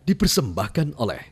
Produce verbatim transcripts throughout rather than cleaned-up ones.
dipersembahkan oleh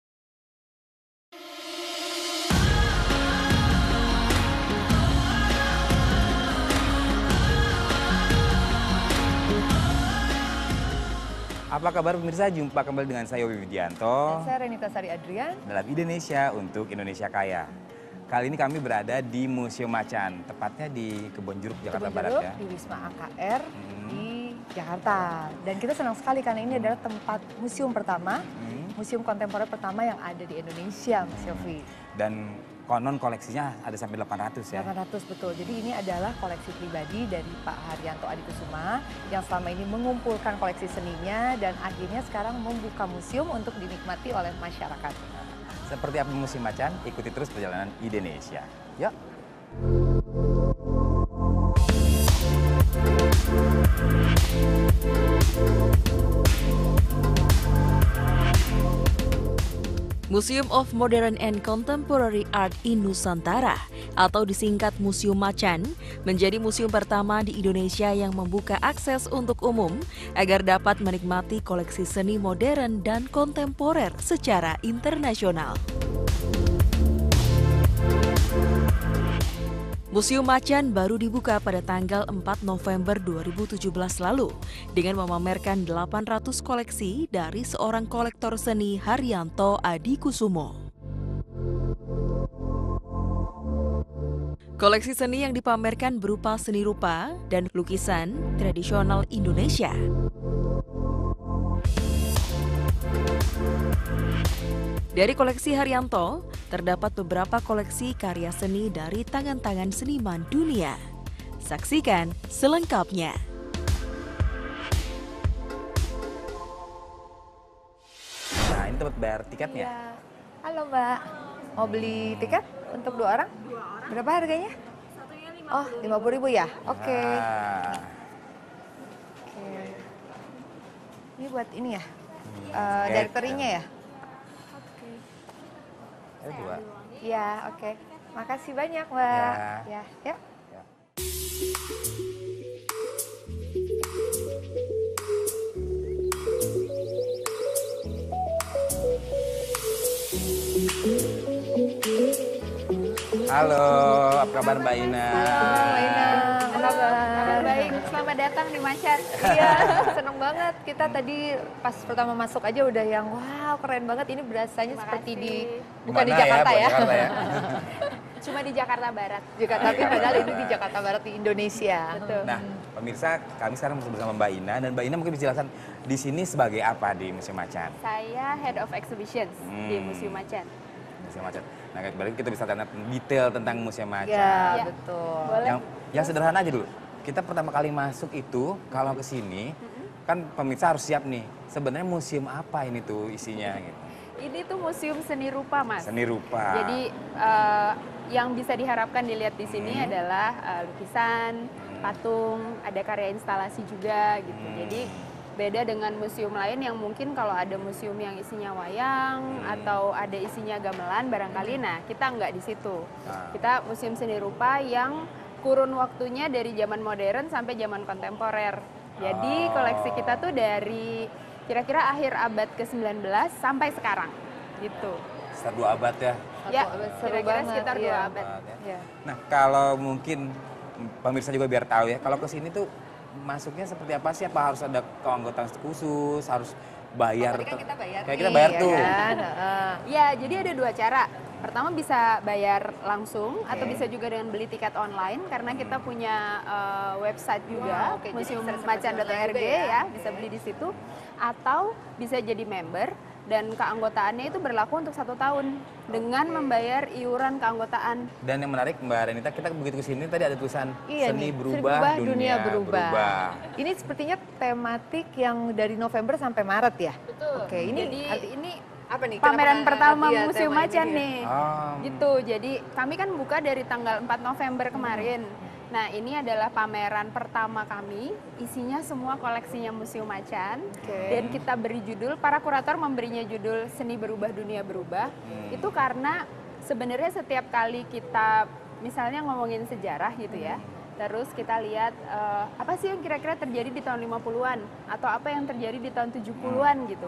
Apa kabar pemirsa? Jumpa kembali dengan saya Yobi Widianto. Dan saya Renita Sari Adrian. Dalam Indonesia untuk Indonesia Kaya. Kali ini kami berada di Museum Macan, tepatnya di Kebonjeruk, Jakarta Kebon Barat Jeruk, ya. di Wisma A K R Hmm. di Jakarta. Dan kita senang sekali karena ini adalah tempat museum pertama, Hmm. museum kontemporer pertama yang ada di Indonesia, Mas Yofi. Dan konon koleksinya ada sampai delapan ratus ya. delapan ratus betul. Jadi ini adalah koleksi pribadi dari Pak Haryanto Adikusuma yang selama ini mengumpulkan koleksi seninya dan akhirnya sekarang membuka museum untuk dinikmati oleh masyarakat. Seperti apa Museum Macan? Ikuti terus perjalanan Indonesia. Yuk. Museum of Modern and Contemporary Art in Nusantara atau disingkat Museum Macan menjadi museum pertama di Indonesia yang membuka akses untuk umum agar dapat menikmati koleksi seni modern dan kontemporer secara internasional. Museum Macan baru dibuka pada tanggal empat November dua ribu tujuh belas lalu dengan memamerkan delapan ratus koleksi dari seorang kolektor seni Haryanto Adikusumo. Koleksi seni yang dipamerkan berupa seni rupa dan lukisan tradisional Indonesia. Dari koleksi Haryanto, terdapat beberapa koleksi karya seni dari tangan-tangan seniman dunia. Saksikan selengkapnya. Nah, ini tempat bayar tiketnya. Iya. Halo Mbak, mau beli tiket untuk dua orang? Dua orang. Berapa harganya? Satunya lima. Oh, lima puluh ribu ya? Oke. Nah, Oke. Ini buat ini ya? Hmm, Eh, tiket. direktorinya ya? Oke. ada dua. Iya, oke. Makasih banyak, Mbak. Ya. Ya, ya. Ya. Halo, apa kabar Mbak Ina? Halo, Mbak Ina. Apa kabar? Kabar baik. Selamat datang di Macan. Iya, seneng banget. Kita tadi pas pertama masuk aja udah yang wow, keren banget. Ini berasanya Terima seperti kasih. di bukan di Gimana Jakarta buat ya. Jakarta ya? Cuma di Jakarta Barat. Jakarta, tapi padahal ini di Jakarta Barat di Indonesia. Betul. Nah, pemirsa, kami sekarang bersama Mbak Ina dan Mbak Ina mungkin bisa jelaskan di sini sebagai apa di Museum Macan? Saya Head of Exhibitions di Hmm. Museum Macan. Museum Macan. Nah, berarti kita bisa tanya detail tentang Museum Macan. Ya, Ya. betul. Boleh. Yang, yang sederhana aja dulu. Kita pertama kali masuk itu kalau ke sini kan pemirsa harus siap nih. Sebenarnya museum apa ini tuh isinya gitu. Ini tuh museum seni rupa, Mas. Seni rupa. Jadi eh, yang bisa diharapkan dilihat di sini Hmm. adalah eh, lukisan, patung, ada karya instalasi juga gitu. Hmm. Jadi beda dengan museum lain yang mungkin kalau ada museum yang isinya wayang Hmm. atau ada isinya gamelan barangkali, nah kita nggak di situ. Nah. Kita museum seni rupa yang kurun waktunya dari zaman modern sampai zaman kontemporer. Jadi Oh. koleksi kita tuh dari kira-kira akhir abad ke sembilan belas sampai sekarang gitu. Sekitar dua abad ya. Satu Ya, abad, seru kira-kira banget, sekitar iya. dua abad. Abad ya. Ya. Nah, kalau mungkin pemirsa juga biar tahu ya, kalau ke sini tuh masuknya seperti apa sih? Apa harus ada keanggotaan khusus, harus bayar? Oh, tadi kan kita bayar Kayak nih, kita bayar ya tuh. kan? Heeh. Ya, jadi ada dua cara. Pertama bisa bayar langsung atau Oke. bisa juga dengan beli tiket online karena kita punya uh, website juga, Wow, oke, jadi museum bisa macan seperti dot org online juga ya, ya. bisa Oke. beli di situ. Atau bisa jadi member dan keanggotaannya itu berlaku untuk satu tahun dengan Oke. membayar iuran keanggotaan. Dan yang menarik Mbak Renita, kita begitu ke sini tadi ada tulisan Iya seni nih, berubah, dunia, berubah. Ini sepertinya tematik yang dari November sampai Maret ya? Betul. Oke, ini Jadi arti- ini apa nih? pameran Kenapa pertama iya, Museum tema ini Macan ya? nih. Oh. Gitu. Jadi kami kan buka dari tanggal empat November kemarin. Nah, ini adalah pameran pertama kami, isinya semua koleksinya Museum Macan. Oke. Dan kita beri judul, para kurator memberinya judul Seni Berubah Dunia Berubah. Hmm. Itu karena sebenarnya setiap kali kita misalnya ngomongin sejarah gitu ya, terus kita lihat eh, apa sih yang kira-kira terjadi di tahun lima puluhan atau apa yang terjadi di tahun tujuh puluhan gitu.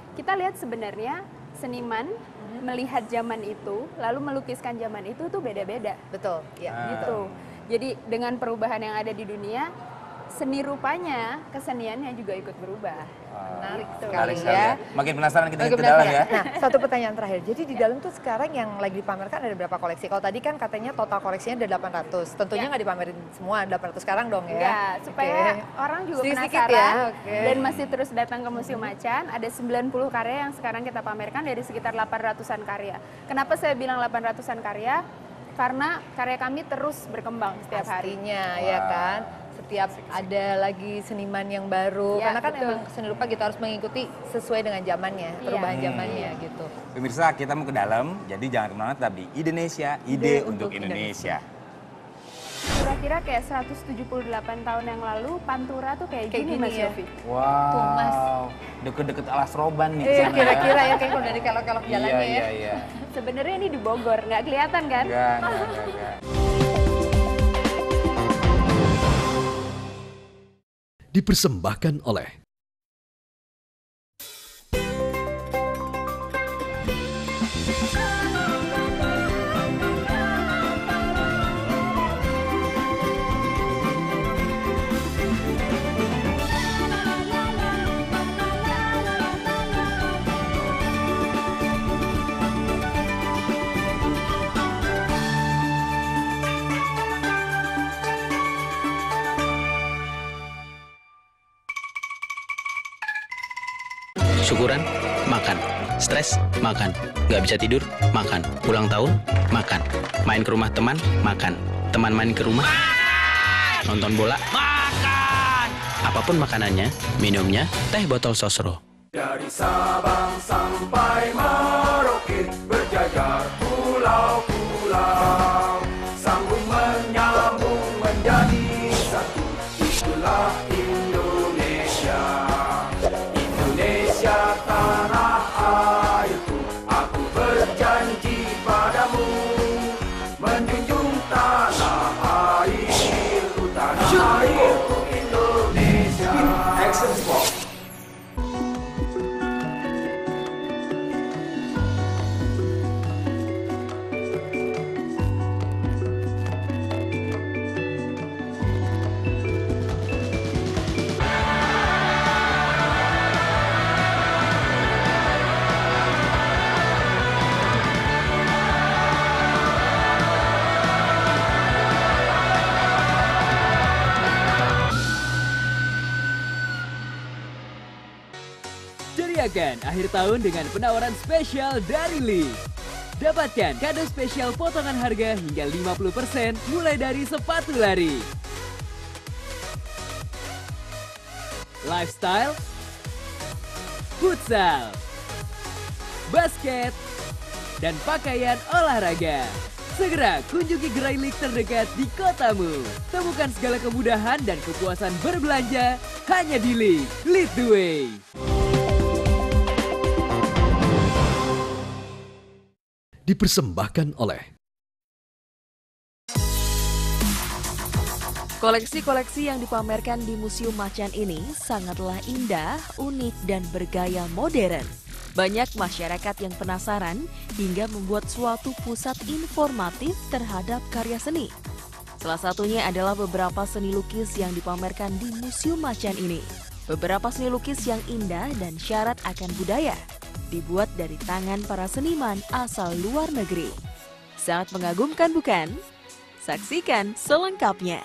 kita lihat sebenarnya seniman mm-hmm. melihat zaman itu, lalu melukiskan zaman itu tuh beda-beda. Betul, ya. Ah. Gitu. Jadi dengan perubahan yang ada di dunia, seni rupanya, keseniannya juga ikut berubah. Menarik Gitu. sekali sekali ya. Makin penasaran kita Makin ke dalam penasaran. ya. Nah, satu pertanyaan terakhir. Jadi di dalam tuh sekarang yang lagi dipamerkan ada berapa koleksi? Kalau tadi kan katanya total koleksinya ada delapan ratus. Tentunya Ya. nggak dipamerin semua delapan ratus sekarang dong ya. Enggak, supaya Oke. orang juga Sedikit-sedikit penasaran ya, oke. dan masih terus datang ke Museum Macan. Ada sembilan puluh karya yang sekarang kita pamerkan dari sekitar delapan ratusan karya. Kenapa saya bilang delapan ratusan karya? Karena karya kami terus berkembang setiap hari. Pastinya ya kan. Setiap ada lagi seniman yang baru. Ya, Karena kan betul. emang seni rupa kita harus mengikuti sesuai dengan zamannya, Iya. perubahan Hmm. zamannya gitu. Pemirsa, kita mau ke dalam, jadi jangan kemana-mana, tetap di Indonesia, ide, Ide untuk untuk Indonesia. Kira-kira kayak seratus tujuh puluh delapan tahun yang lalu Pantura tuh kayak, Kayak gini, gini Mas ya. Yofi. Tuh, Mas. Wow, deket-deket alas roban nih. Eh, kesana ya. kira-kira ya kayak kalau dari kelok-kelok Iya, jalannya iya, ya. iya. Sebenarnya ini di Bogor, nggak kelihatan kan? Enggak, enggak, enggak, enggak. Dipersembahkan oleh Syukuran, makan. Stres, makan. Nggak bisa tidur, makan. Ulang tahun, makan. Main ke rumah teman, makan. Teman main ke rumah, nonton bola, makan. Apapun makanannya, minumnya, teh botol sosro. Dari Sabang sampai Merauke berjajar pulau-pulau, sambung menyambung menjadi satu. Itulah Indonesia, Indonesia tanah airku. Aku berjanji padamu menjunjung tanah airku, tanah airku Indonesia. Action Sport. Ceriakan akhir tahun dengan penawaran spesial dari Lee. Dapatkan kado spesial potongan harga hingga lima puluh persen mulai dari sepatu lari, lifestyle, futsal, basket, dan pakaian olahraga. Segera kunjungi gerai Lee terdekat di kotamu. Temukan segala kemudahan dan kepuasan berbelanja hanya di Lee. Lead the way. dipersembahkan oleh Koleksi-koleksi yang dipamerkan di Museum Macan ini sangatlah indah, unik, dan bergaya modern. Banyak masyarakat yang penasaran hingga membuat suatu pusat informatif terhadap karya seni. Salah satunya adalah beberapa seni lukis yang dipamerkan di Museum Macan ini. Beberapa seni lukis yang indah dan syarat akan budaya, dibuat dari tangan para seniman asal luar negeri. Sangat mengagumkan bukan? Saksikan selengkapnya.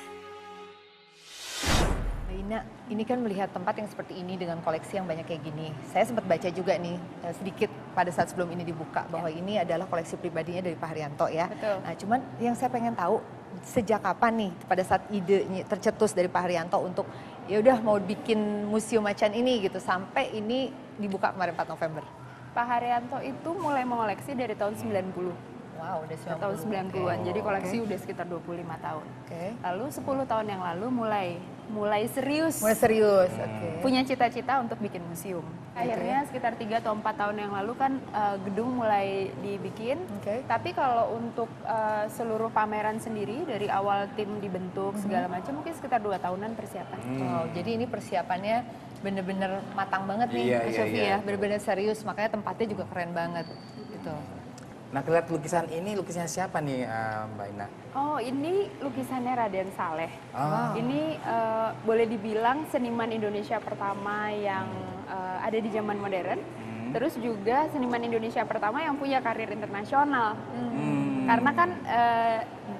Ina, ini kan melihat tempat yang seperti ini dengan koleksi yang banyak kayak gini. Saya sempat baca juga nih eh, sedikit pada saat sebelum ini dibuka bahwa ya. Ini adalah koleksi pribadinya dari Pak Haryanto ya. Betul. Nah, cuman yang saya pengen tahu sejak kapan nih pada saat idenya tercetus dari Pak Haryanto untuk ya udah mau bikin Museum Macan ini gitu sampai ini dibuka kemarin empat November. Pak Haryanto itu mulai mengoleksi dari tahun sembilan puluh. Wow, udah sembilan puluh. Tahun sembilan puluhan. Oke. Jadi koleksi Oke. udah sekitar dua puluh lima tahun. Oke. Lalu sepuluh tahun yang lalu mulai mulai serius. Mulai serius, oke. Punya cita-cita untuk bikin museum. Akhirnya sekitar tiga atau empat tahun yang lalu kan uh, gedung mulai dibikin. Oke. Tapi kalau untuk uh, seluruh pameran sendiri dari awal tim dibentuk segala macam mungkin sekitar dua tahunan persiapan. Wow, jadi ini persiapannya bener-bener matang banget nih, Iya, Mas iya, Yofi iya. ya, bener-bener serius, makanya tempatnya juga keren banget gitu. Nah, lihat lukisan ini, lukisannya siapa nih eh, Mbak Ina? Oh, ini lukisannya Raden Saleh. Ah. Ini eh, boleh dibilang seniman Indonesia pertama yang eh, ada di zaman modern. Hmm. Terus juga seniman Indonesia pertama yang punya karir internasional. Hmm. Karena kan eh,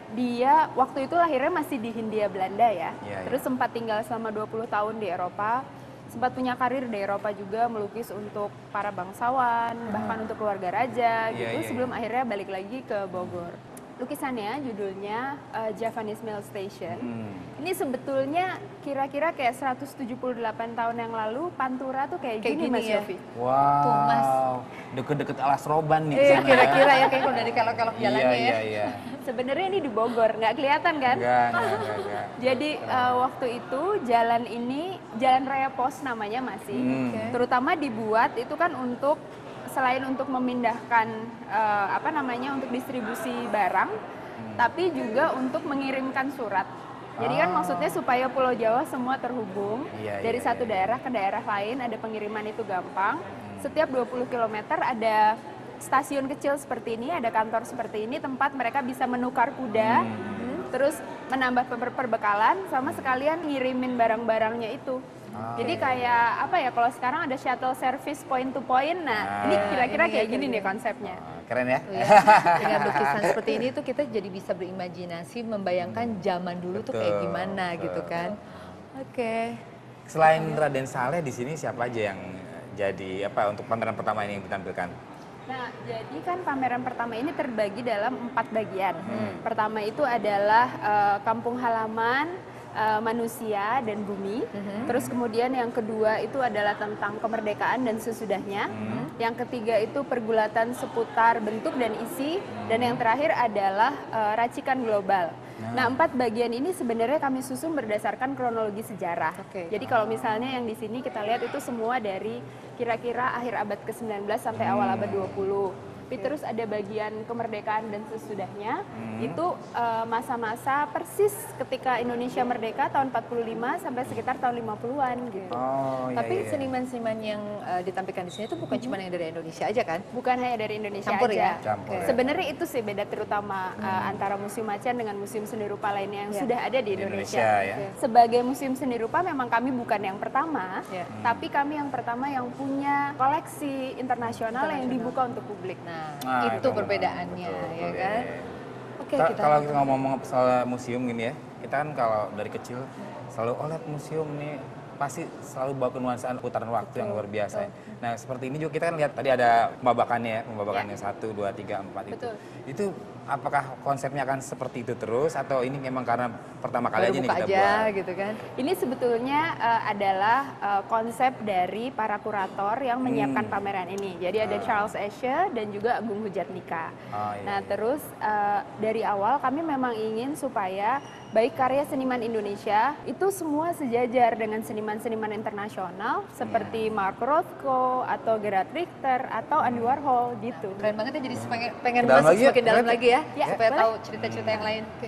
dia waktu itu lahirnya masih di Hindia Belanda ya. Iya, Terus iya. sempat tinggal selama dua puluh tahun di Eropa. Sempat punya karir di Eropa juga, melukis untuk para bangsawan, bahkan untuk keluarga raja Iya, gitu, iya, sebelum akhirnya balik lagi ke Bogor. Lukisannya judulnya uh, Javanese Mail Station. Hmm. Ini sebetulnya kira-kira kayak seratus tujuh puluh delapan tahun yang lalu Pantura tuh kayak, Kayak gini, gini Mas ya? Yofi. Tuh, Mas. Wow, deket-deket Alas Roban nih Iya, kesana ya. kira-kira ya, kayak kalau dari kelok-kelok jalannya Iya, ya. iya, iya. Sebenarnya ini di Bogor, nggak kelihatan kan? Enggak, enggak, enggak, enggak. Jadi uh, waktu itu jalan ini, Jalan Raya Pos namanya masih, Hmm. Oke. terutama dibuat itu kan untuk selain untuk memindahkan uh, apa namanya untuk distribusi barang, tapi juga untuk mengirimkan surat. Jadi kan Ah. maksudnya supaya Pulau Jawa semua terhubung Iya, dari iya, satu iya. daerah ke daerah lain, ada pengiriman itu gampang. Setiap dua puluh kilometer ada stasiun kecil seperti ini, ada kantor seperti ini, tempat mereka bisa menukar kuda, terus menambah per- perbekalan, sama sekalian ngirimin barang-barangnya itu. Ah. Jadi kayak apa ya, kalau sekarang ada shuttle service point to point, nah Ah. ini kira-kira Ini ya kayak gini kira-kira. nih konsepnya. Ah, keren ya? Tuh ya, dengan lukisan seperti ini tuh kita jadi bisa berimajinasi, membayangkan zaman dulu tuh kayak Betul, gimana betul. gitu kan. Oke. Selain Raden Saleh di sini siapa aja yang jadi apa untuk pameran pertama ini yang ditampilkan? Nah, jadi kan pameran pertama ini terbagi dalam empat bagian. Pertama itu adalah eh, kampung halaman, eh, manusia dan bumi. Terus kemudian yang kedua itu adalah tentang kemerdekaan dan sesudahnya. Yang ketiga itu pergulatan seputar bentuk dan isi. Dan yang terakhir adalah eh, racikan global. Nah, empat bagian ini sebenarnya kami susun berdasarkan kronologi sejarah. Oke. Jadi kalau misalnya yang di sini kita lihat itu semua dari kira-kira akhir abad ke sembilan belas sampai awal abad dua puluh. Tapi terus ada bagian kemerdekaan dan sesudahnya, itu eh, masa-masa persis ketika Indonesia merdeka tahun empat puluh lima sampai sekitar tahun lima puluhan gitu. Oh, iya, Tapi iya. seniman-seniman yang uh, ditampilkan di sini itu bukan cuma yang dari Indonesia aja kan? Bukan hanya dari Indonesia Campur aja. ya? Campur. Oke. Sebenarnya itu sih beda terutama eh, antara Museum Macan dengan museum seni rupa lainnya yang Ya. sudah ada di Di Indonesia. Indonesia, ya. Sebagai museum seni rupa memang kami bukan yang pertama, Ya. tapi kami yang pertama yang punya koleksi internasional yang dibuka untuk publik. Nah, Nah, itu perbedaannya betul, ya betul, kan? iya. Oke, Ka- kita Kalau kita ngomong soal museum gini ya, kita kan kalau dari kecil selalu oh lihat museum nih pasti selalu bawa kenuansaan putaran waktu yang luar biasa. ya. Nah seperti ini juga kita kan lihat tadi ada pembabakannya ya, pembabakannya satu, dua, tiga, empat itu. Betul. Itu apakah konsepnya akan seperti itu terus atau ini memang karena pertama kali baru aja nih buka kita aja buat? gitu kan? Ini sebetulnya eh, adalah eh, konsep dari para kurator yang menyiapkan Hmm. pameran ini. Jadi ada Charles Esche dan juga Agung Hujatnika. Oh, iya, Nah iya. terus eh, dari awal kami memang ingin supaya baik karya seniman Indonesia itu semua sejajar dengan seniman-seniman internasional seperti Iya. Mark Rothko atau Gerhard Richter atau Andy Warhol gitu. Keren banget ya, jadi pengen, pengen Ke dalam masuk lagi ya? semakin dalam Boleh? lagi ya, Ya, supaya boleh. tahu cerita-cerita yang lain. Oke.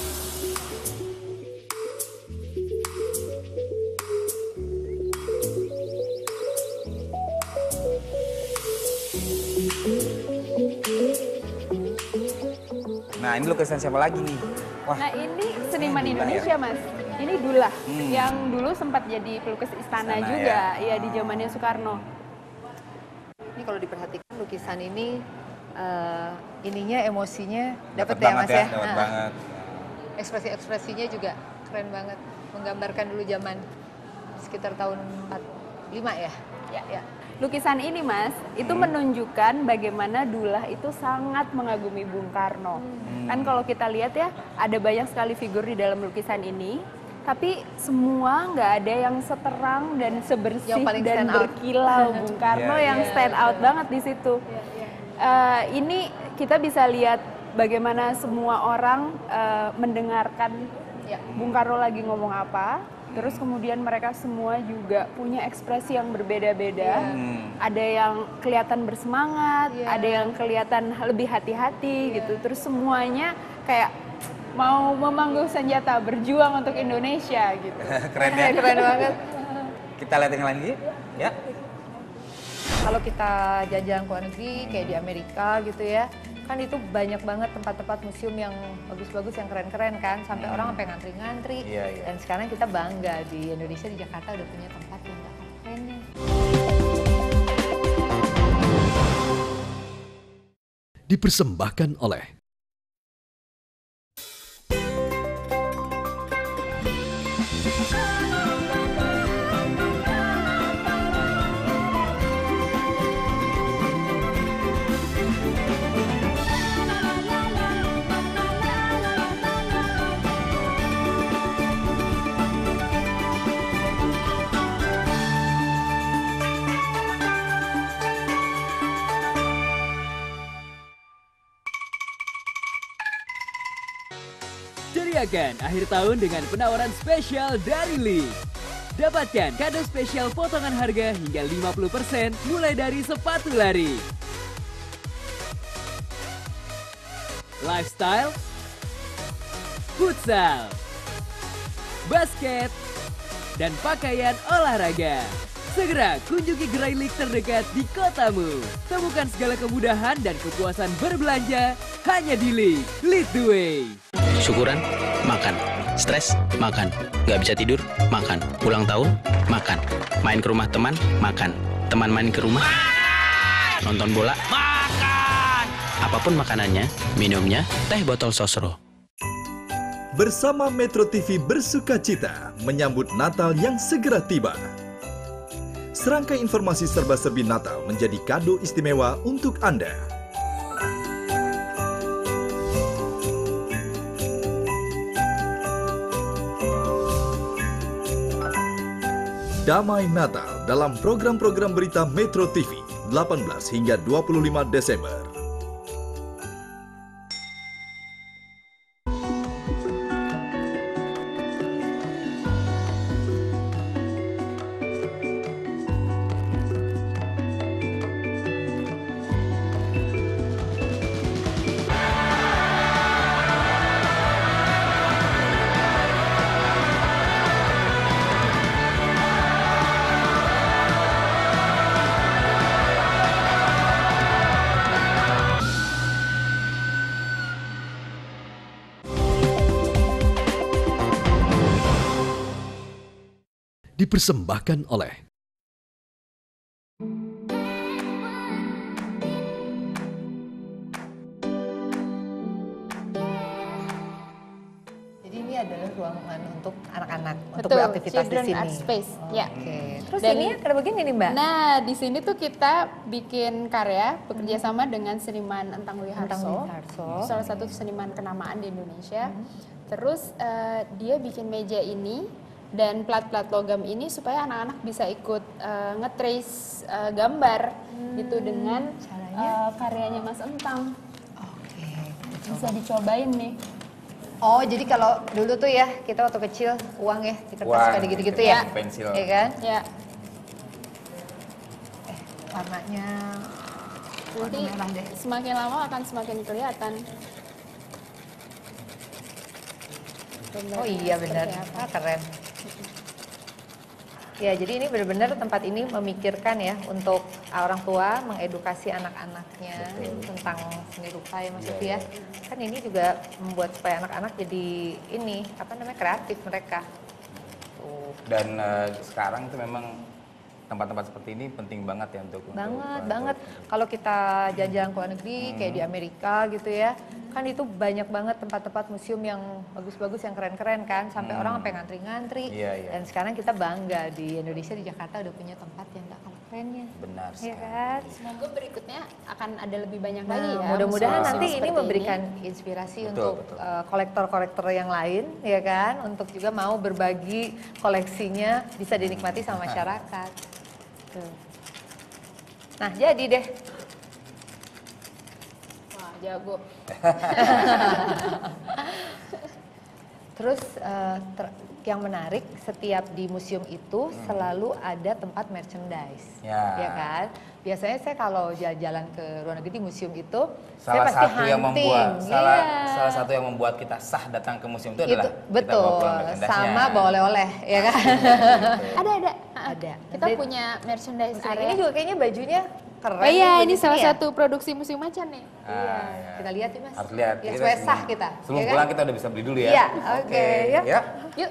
Nah ini lukisan siapa lagi nih? Wah, Nah ini seniman Dula Indonesia ya? mas. Ini Dullah Hmm. yang dulu sempat jadi pelukis istana, Istana, juga ya. ya di zamannya Soekarno. Ini kalau diperhatikan lukisan ini eh, ininya emosinya dapat Dapet ya Mas banget ya. Dapat Nah, banget. Ekspresi-ekspresinya juga keren banget, menggambarkan dulu zaman sekitar tahun empat puluh lima ya. Ya. Ya. Lukisan ini mas, itu Hmm. menunjukkan bagaimana Dullah itu sangat mengagumi Bung Karno. Hmm. Kan kalau kita lihat ya, ada banyak sekali figur di dalam lukisan ini. Tapi semua nggak ada yang seterang dan sebersih Yang paling dan stand out. berkilau Bung Karno Iya, yang iya, stand out betul. banget di situ. Eh, ini kita bisa lihat bagaimana semua orang eh, mendengarkan Ya. Bung Karno lagi ngomong apa. Terus kemudian mereka semua juga punya ekspresi yang berbeda-beda. Hmm. Ada yang kelihatan bersemangat, Iya. ada yang kelihatan lebih hati-hati gitu. Terus semuanya kayak mau memanggung senjata, berjuang untuk Indonesia gitu. Keren ya? Keren banget. Kita lihat yang lain lagi, ya. Kalau kita jalan-jalan ke luar negeri kayak di Amerika gitu ya, kan itu banyak banget tempat-tempat museum yang bagus-bagus, yang keren-keren kan, sampai Hmm. orang sampai ngantri-ngantri. Iya, iya. Dan sekarang kita bangga di Indonesia, di Jakarta udah punya tempat yang gak kalah kerennya. Dipersembahkan oleh Ceriakan akhir tahun dengan penawaran spesial dari Lee. Dapatkan kado spesial potongan harga hingga lima puluh persen mulai dari sepatu lari, lifestyle, futsal, basket, dan pakaian olahraga. Segera kunjungi gerai Lee terdekat di kotamu. Temukan segala kemudahan dan kepuasan berbelanja hanya di Lee. Lead the way. Syukuran, makan. Stres, makan. Nggak bisa tidur, makan. Ulang tahun, makan. Main ke rumah teman, makan. Teman main ke rumah, nonton bola, makan. Apapun makanannya, minumnya, teh botol sosro. Bersama Metro T V bersuka cita menyambut Natal yang segera tiba. Serangkai informasi serba-serbi Natal menjadi kado istimewa untuk Anda. Damai Natal dalam program-program berita Metro T V delapan belas hingga dua puluh lima Desember. Dipersembahkan oleh Jadi ini adalah ruangan untuk anak-anak, untuk Betul, beraktivitas di Children sini. Art Space. Ya. Oke. Terus Dan- ini ada begini nih Mbak. Nah, di sini tuh kita bikin karya bekerja sama dengan seniman Entang Entang Wiharso, Wiharso. salah satu seniman kenamaan di Indonesia. Terus eh, dia bikin meja ini dan plat-plat logam ini supaya anak-anak bisa ikut eh, nge-trace eh, gambar gitu dengan Caranya? eh, karyanya Mas Entang. Oke. Bisa dicobain nih. Oh, jadi kalau dulu tuh ya, kita waktu kecil uang ya, di kertas Uang, kayak gitu-gitu kertas, ya. pensil. Iya kan? Ya, Eh, warnanya warna nanti merah deh. semakin lama akan semakin kelihatan. Oh iya benar, ah, keren. Ya, jadi ini benar-benar tempat ini memikirkan ya untuk orang tua mengedukasi anak-anaknya tentang seni rupa ya Mas Sufi ya. Kan ini juga membuat supaya anak-anak jadi ini apa namanya kreatif mereka. Tuh. Dan eh, sekarang itu memang tempat-tempat seperti ini penting banget ya untuk untuk, Banget, untuk- banget. Kalau kita jalan-jalan ke luar negeri kayak di Amerika gitu ya, kan itu banyak banget tempat-tempat museum yang bagus-bagus, yang keren-keren kan, sampai Hmm. orang sampai ngantri-ngantri. Iya, iya. Dan sekarang kita bangga di Indonesia, di Jakarta udah punya tempat yang gak kalah kerennya. Benar Iya sekali. kan? Semoga berikutnya akan ada lebih banyak Nah, lagi ya. mudah-mudahan museum-museum nanti ini seperti memberikan inspirasi Betul, untuk betul. uh, kolektor-kolektor yang lain, ya kan, untuk juga mau berbagi koleksinya bisa dinikmati sama masyarakat. Tuh. Nah, jadi deh. Wah, jago. Terus uh, ter- yang menarik, setiap di museum itu selalu ada tempat merchandise, Ya. ya kan? Biasanya saya kalau jalan-jalan ke luar negeri di museum itu, saya Salah pasti satu yang hunting. membuat salah Iya. salah satu yang membuat kita sah datang ke museum itu Itu adalah kita betul, bawa pulang merchandise-nya. sama bawa oleh-oleh, ya kan? Ada ada. Ah, Ada. Kita Dan- punya merchandise Nah, area. ini juga kayaknya bajunya keren. Oh iya, nih, ini baju salah ya. satu produksi Museum Macan nih. Iya, ya. kita lihat ya Mas. Harus lihat. Ya, Kita supaya sebelum- sah kita. Sebelum ya kan? pulang kita udah bisa beli dulu ya. Iya, oke, ya. Ya. Yuk.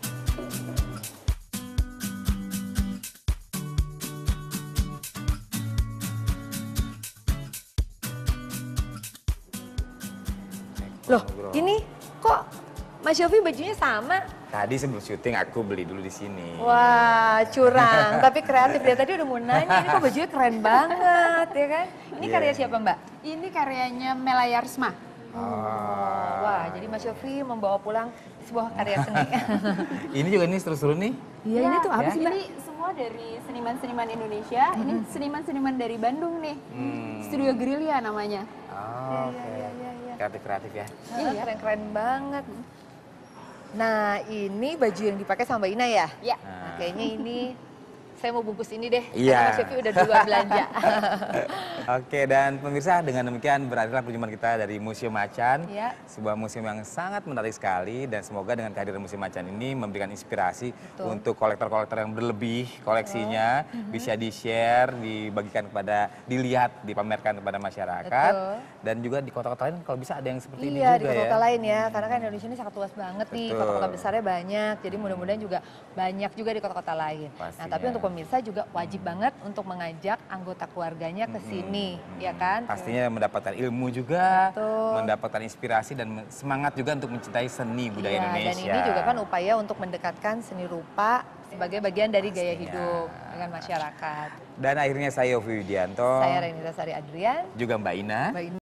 Loh, ini kok Mas Yofi bajunya sama? Tadi sebelum syuting aku beli dulu di sini. Wah, curang. Tapi kreatif dia tadi udah mau nanya, ini kok bajunya keren banget, ya kan? Ini Iya. karya siapa Mbak? Ini karyanya Melayarsma. Oh. Wah, jadi Mas Yofi membawa pulang sebuah karya seni. Ini juga nih seru-seru nih. Iya, ini tuh apa Ya. sih Mbak? Ini semua dari seniman-seniman Indonesia. Ini seniman-seniman dari Bandung nih. Hmm. Studio Gerilya namanya. Oh, oke. iya, iya, iya. Kreatif-kreatif ya. Iya, keren-keren banget. Nah, ini baju yang dipakai sama Mbak Ina ya? Ya. Nah, kayaknya ini saya mau bungkus ini deh. Iya. Karena Mas Yofi udah duluan belanja. Oke, dan pemirsa dengan demikian berakhirlah perjumpaan kita dari Museum Macan. Iya. Sebuah museum yang sangat menarik sekali dan semoga dengan kehadiran Museum Macan ini memberikan inspirasi Betul. untuk kolektor-kolektor yang berlebih koleksinya bisa di-share, dibagikan kepada, dilihat, dipamerkan kepada masyarakat. Betul. Dan juga di kota-kota lain kalau bisa ada yang seperti ini Iya, juga di kota-kota ya. lain ya. Karena kan Indonesia ini sangat luas banget nih. Betul. Kota-kota besarnya banyak. Jadi mudah-mudahan juga banyak juga di kota-kota lain. Nah, Pastinya. tapi untuk pemirsa juga wajib banget untuk mengajak anggota keluarganya ke sini, ya kan? Pastinya mendapatkan ilmu juga, Betul. mendapatkan inspirasi dan men- semangat juga untuk mencintai seni budaya Iya, Indonesia. dan ini juga kan upaya untuk mendekatkan seni rupa sebagai bagian dari gaya Pastinya. hidup dengan masyarakat. Dan akhirnya saya Yofi Widianto, Saya Renita Sari Adrian. juga Mbak Ina. Mbak Ina.